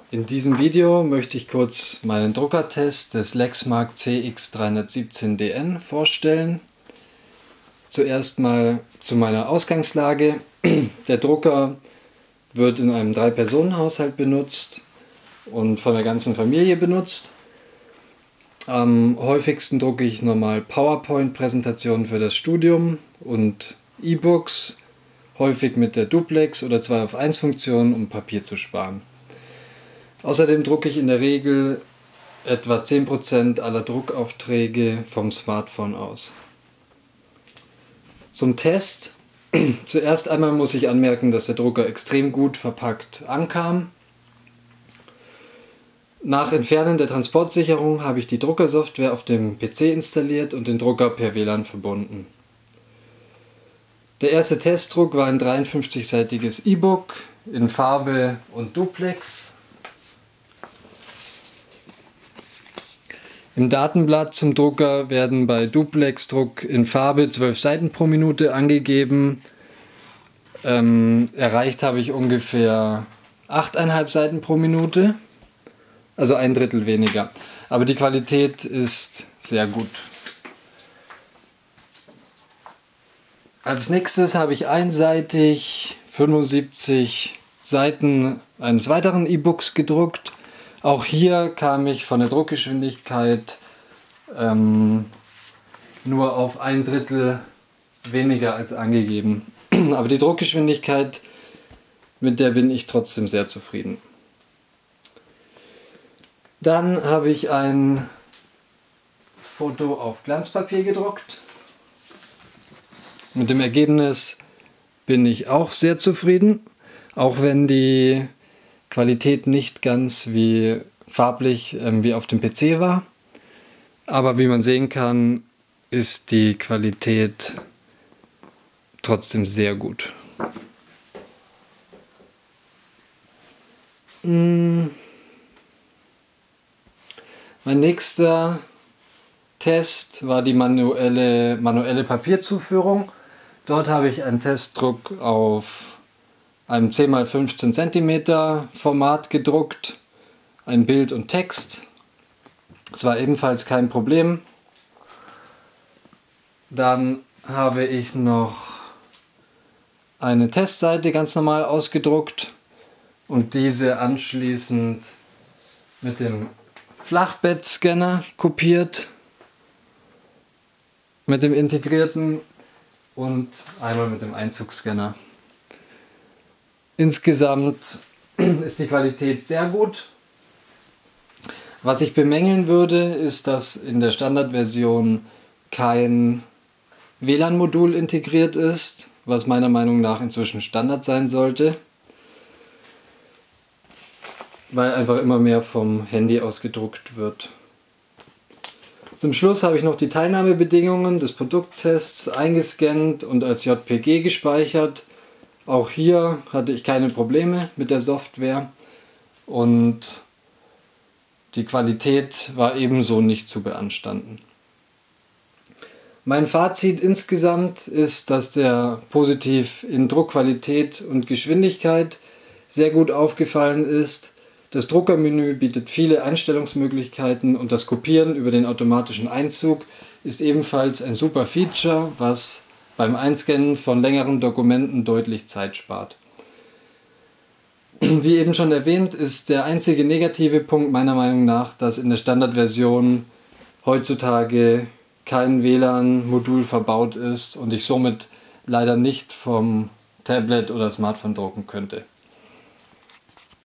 In diesem Video möchte ich kurz meinen Druckertest des Lexmark CX317DN vorstellen. Zuerst mal zu meiner Ausgangslage. Der Drucker wird in einem 3-Personen-Haushalt benutzt und von der ganzen Familie benutzt. Am häufigsten drucke ich normal PowerPoint-Präsentationen für das Studium und E-Books, häufig mit der Duplex- oder 2-auf-1-Funktion, um Papier zu sparen. Außerdem drucke ich in der Regel etwa 10% aller Druckaufträge vom Smartphone aus. Zum Test. Zuerst einmal muss ich anmerken, dass der Drucker extrem gut verpackt ankam. Nach Entfernen der Transportsicherung habe ich die Druckersoftware auf dem PC installiert und den Drucker per WLAN verbunden. Der erste Testdruck war ein 53-seitiges E-Book in Farbe und Duplex. Im Datenblatt zum Drucker werden bei Duplex-Druck in Farbe 12 Seiten pro Minute angegeben. Erreicht habe ich ungefähr 8,5 Seiten pro Minute, also 1/3 weniger. Aber die Qualität ist sehr gut. Als nächstes habe ich einseitig 75 Seiten eines weiteren E-Books gedruckt. Auch hier kam ich von der Druckgeschwindigkeit nur auf 1/3 weniger als angegeben. Aber die Druckgeschwindigkeit, mit der bin ich trotzdem sehr zufrieden. Dann habe ich ein Foto auf Glanzpapier gedruckt. Mit dem Ergebnis bin ich auch sehr zufrieden, auch wenn die Qualität nicht ganz wie farblich wie auf dem PC war. Aber wie man sehen kann, ist die Qualität trotzdem sehr gut. Mein nächster Test war die manuelle Papierzuführung. Dort habe ich einen Testdruck auf einem 10x15 cm Format gedruckt, ein Bild und Text. Es war ebenfalls kein Problem. Dann habe ich noch eine Testseite ganz normal ausgedruckt und diese anschließend mit dem Flachbettscanner kopiert, mit dem integrierten und einmal mit dem Einzugscanner. Insgesamt ist die Qualität sehr gut. Was ich bemängeln würde, ist, dass in der Standardversion kein WLAN-Modul integriert ist, was meiner Meinung nach inzwischen Standard sein sollte, weil einfach immer mehr vom Handy aus gedruckt wird. Zum Schluss habe ich noch die Teilnahmebedingungen des Produkttests eingescannt und als JPG gespeichert. Auch hier hatte ich keine Probleme mit der Software und die Qualität war ebenso nicht zu beanstanden. Mein Fazit insgesamt ist, dass der positiv in Druckqualität und Geschwindigkeit sehr gut aufgefallen ist. Das Druckermenü bietet viele Einstellungsmöglichkeiten und das Kopieren über den automatischen Einzug ist ebenfalls ein super Feature, was beim Einscannen von längeren Dokumenten deutlich Zeit spart. Wie eben schon erwähnt, ist der einzige negative Punkt meiner Meinung nach, dass in der Standardversion heutzutage kein WLAN-Modul verbaut ist und ich somit leider nicht vom Tablet oder Smartphone drucken könnte.